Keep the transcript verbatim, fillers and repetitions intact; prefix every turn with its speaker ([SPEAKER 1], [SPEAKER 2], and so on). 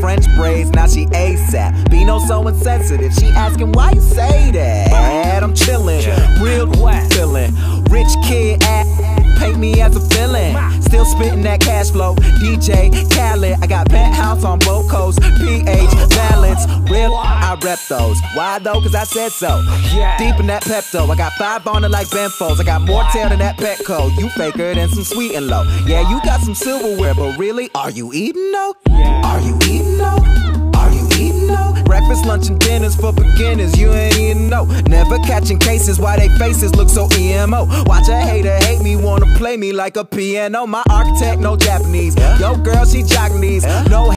[SPEAKER 1] French braids, now she ASAP. Bino so insensitive, she asking why you say that. I'm chillin', real feelin', rich kid at, paint me as a villain. Still spittin' that cash flow, D J Khaled. I got penthouse on both coasts, P H balance, real, I rep those. Why though? Cause I said so. Deep in that Pepto, I got five on it like Benfolds. I got more tail than that Petco. You faker than some sweet and low. Yeah, you got some silverware, but really, are you eating though? Are you eating though? Are you eating though? Breakfast, lunch, and dinners for beginners. You ain't eating no. Never catching cases why they faces look so E M O. Watch a hater hate me, wanna play me like a piano. My architect, no Japanese. Yo, girl, she Japanese. No